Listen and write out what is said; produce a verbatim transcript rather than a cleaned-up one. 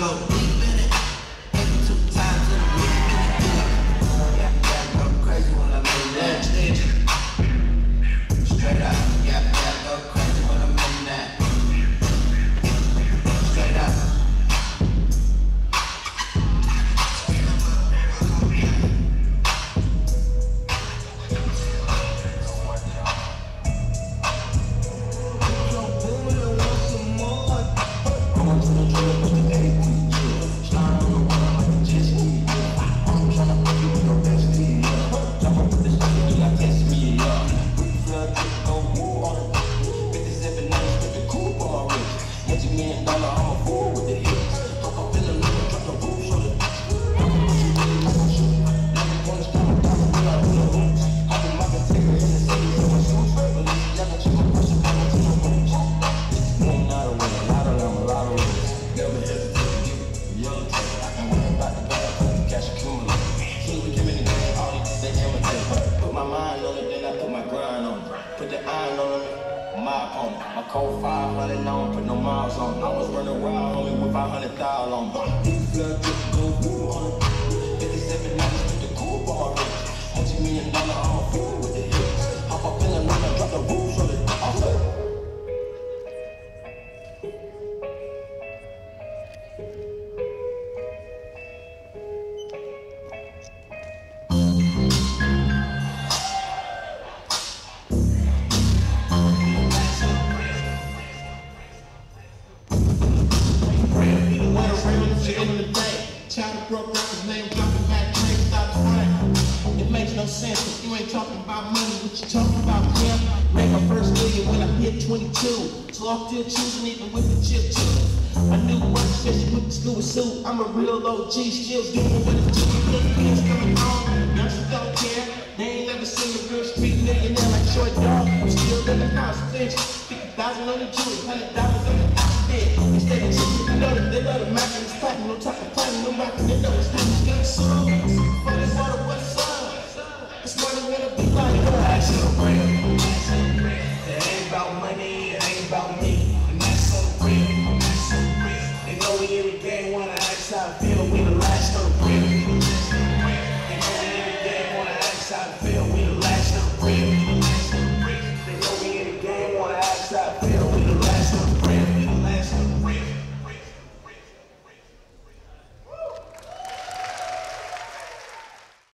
go deep in it. Every two times in a week. Yeah, yeah, go crazy when I lay that shit. Straight up, yeah, yeah, go crazy when I'm in that. Straight up. I'm a real O G, still doing what it do. Bills coming on, youngsters don't care. They ain't never seen a real street millionaire like Short Dog. I'm still in the house, bitch. fifty thousand on the jewelry, one hundred thousand